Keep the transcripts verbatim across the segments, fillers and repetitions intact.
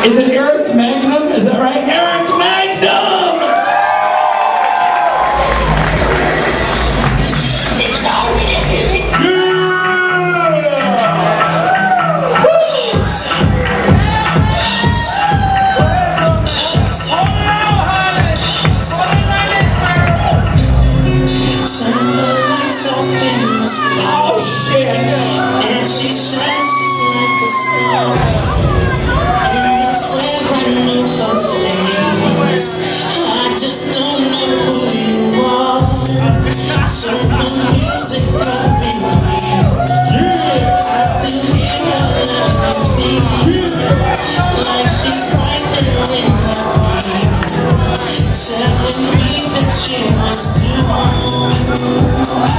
Is it Eric Magnum? Is that right? Eric Magnum! It's now weekend. Oh shit! And she shines just like a star. You must wear her new face. I just don't know who you are. So the music got me weird. I still hear her melody, like she's right there in my ear, telling me that she wants to.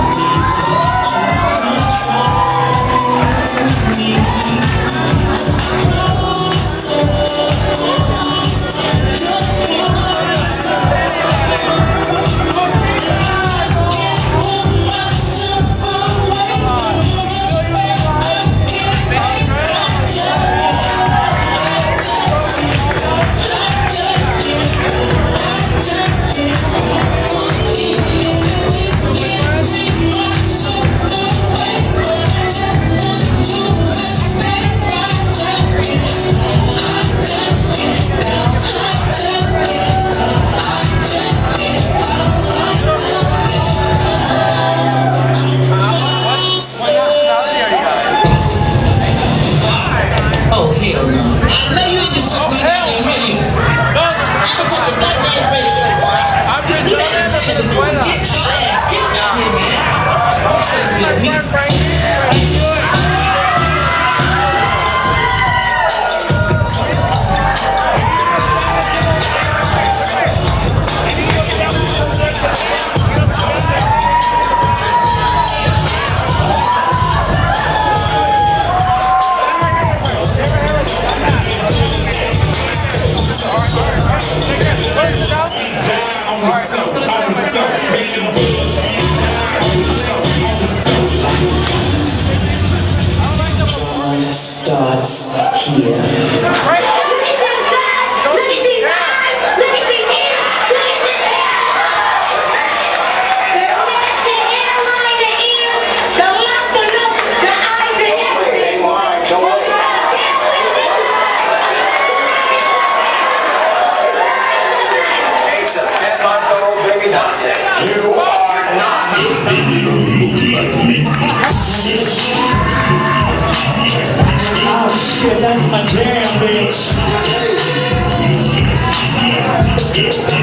Starts here. You are not. Baby, don't look like me. Oh shit, that's my jam, bitch.